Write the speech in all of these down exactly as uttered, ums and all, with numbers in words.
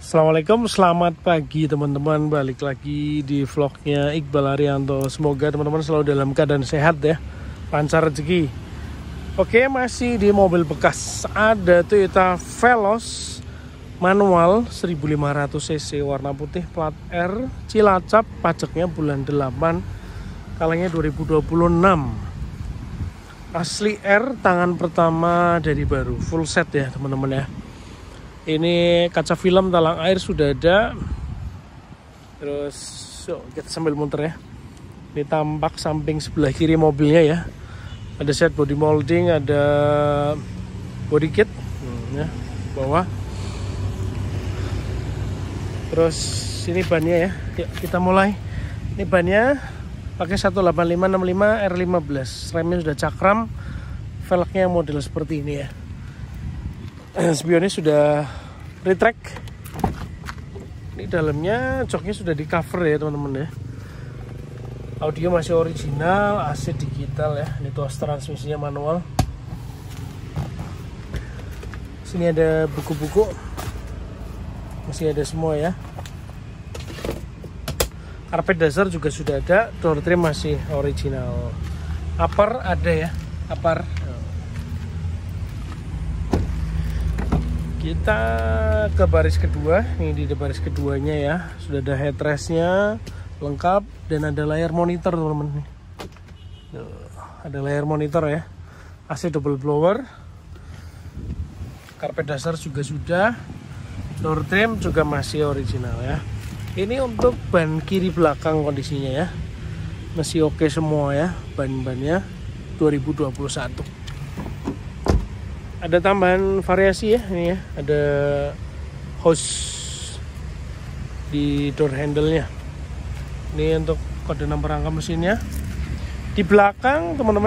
Assalamualaikum, selamat pagi teman-teman. Balik lagi di vlognya Iqbal Arianto. Semoga teman-teman selalu dalam keadaan sehat ya, lancar rezeki. Oke, masih di mobil bekas. Ada Toyota Veloz manual seribu lima ratus cc warna putih, plat R, Cilacap, pajaknya bulan delapan, kalengnya dua ribu dua puluh enam. Asli R, tangan pertama dari baru, full set ya teman-teman ya. Ini kaca film, talang air sudah ada. Terus yuk kita sambil muter ya. Ini tampak samping sebelah kiri mobilnya ya. Ada set body molding, ada body kit hmm, ya, bawah. Terus ini bannya ya. Yuk kita mulai. Ini bannya pakai satu delapan lima enam lima R lima belas. Remnya sudah cakram. Velgnya model seperti ini ya. Spionnya sudah retract. Ini dalamnya joknya sudah di cover ya teman-teman ya. Audio masih original, A C digital ya. Ini tuas transmisinya manual. Sini ada buku-buku, masih ada semua ya. Karpet dasar juga sudah ada. Door trim masih original. Upper ada ya, upper. Kita ke baris kedua. Ini di baris keduanya ya, sudah ada headrestnya lengkap dan ada layar monitor teman-teman. Ada layar monitor ya, A C double blower, karpet dasar juga sudah, door trim juga masih original ya. Ini untuk ban kiri belakang kondisinya ya, masih oke semua ya, ban-bannya dua ribu dua puluh satu. Ada tambahan variasi ya, ini ya, ada hose di door handle-nya. Ini untuk kode nomor rangka mesinnya. Di belakang teman-teman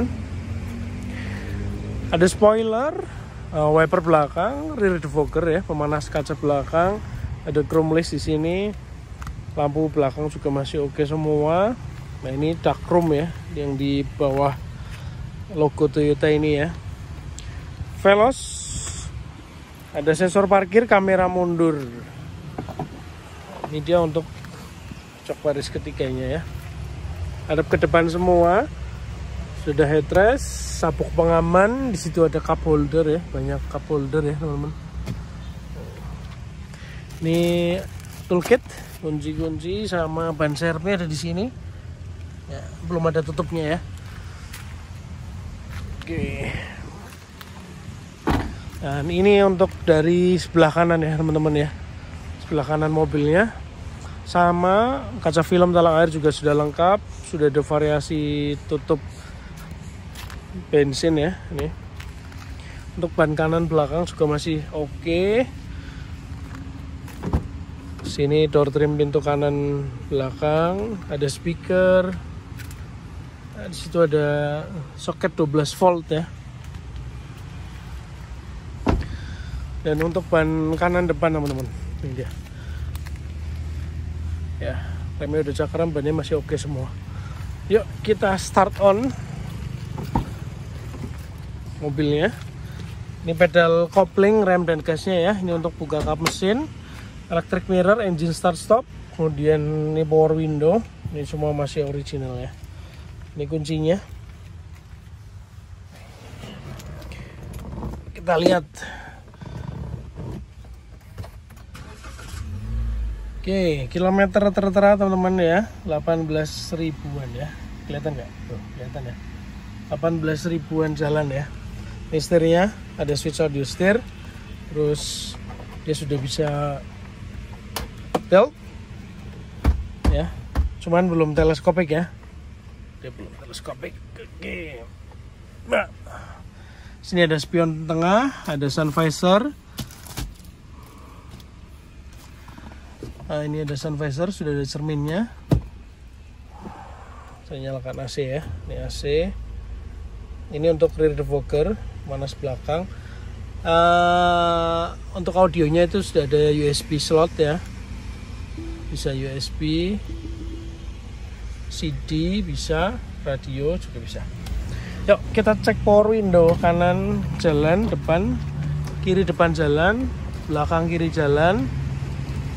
ada spoiler, uh, wiper belakang, rear defogger ya, pemanas kaca belakang, ada chrome list di sini. Lampu belakang juga masih oke semua. Nah ini dark chrome ya, yang di bawah logo Toyota ini ya. Veloz, ada sensor parkir, kamera mundur. Ini dia untuk jok baris ketiganya ya. Hadap ke depan semua. Sudah headrest, sabuk pengaman, di situ ada cup holder ya, banyak cup holder ya teman-teman. Ini toolkit, kunci-kunci sama ban serepnya ada di sini. Ya, belum ada tutupnya ya. Oke. Dan ini untuk dari sebelah kanan ya teman-teman ya, sebelah kanan mobilnya. Sama kaca film, talang air juga sudah lengkap. Sudah ada variasi tutup bensin ya. Ini untuk ban kanan belakang juga masih oke. Sini door trim pintu kanan belakang, ada speaker. Nah, di situ ada soket dua belas volt ya. Dan untuk ban kanan depan teman-teman, ini dia ya, remnya udah cakram, bannya masih oke semua. Yuk kita start on mobilnya. Ini pedal kopling, rem dan gasnya ya. Ini untuk buka kap mesin, electric mirror, engine start stop, kemudian ini power window. Ini semua masih original ya. Ini kuncinya, kita lihat. Oke, kilometer tertera teman-teman ya, delapan belas ribuan ya. Kelihatan nggak? Tuh, kelihatan ya. delapan belas ribuan jalan ya. Ini setirnya, ada switch audio setir. Terus dia sudah bisa tilt ya. Cuman belum teleskopik ya. Dia belum teleskopik. Oke. Nah, sini ada spion tengah, ada sun visor. Nah, ini ada sun visor, sudah ada cerminnya. Saya nyalakan A C ya. Ini A C. Ini untuk rear defogger, panas belakang. Uh, untuk audionya itu sudah ada U S B slot ya. Bisa U S B, C D bisa, radio juga bisa. Yuk kita cek power window. Kanan jalan, depan, kiri depan jalan, belakang kiri jalan.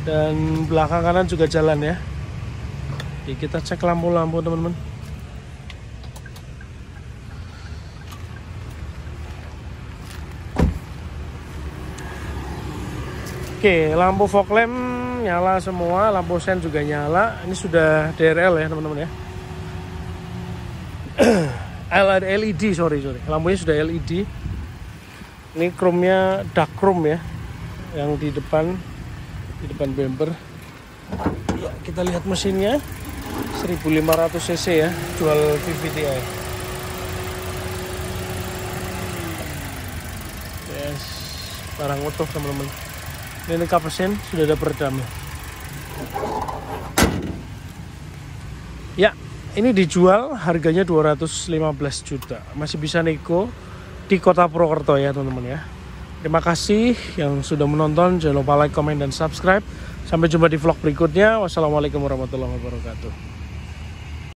Dan belakang kanan juga jalan ya. Oke, kita cek lampu-lampu teman-teman. Oke, lampu fog lamp nyala semua, lampu sen juga nyala. Ini sudah D R L ya teman-teman ya. L E D, sorry sorry, lampunya sudah L E D. Ini chrome-nya dark chrome ya, yang di depan, di depan bumper. Ya, kita lihat mesinnya, seribu lima ratus cc ya, dual V V T i. Yes, barang utuh teman-teman. Ini kap mesin sudah ada peredamnya. Ya, ini dijual harganya dua ratus lima belas juta. Masih bisa nego di Kota Purwokerto ya teman-teman ya. Terima kasih yang sudah menonton. Jangan lupa like, comment, dan subscribe. Sampai jumpa di vlog berikutnya. Wassalamualaikum warahmatullahi wabarakatuh.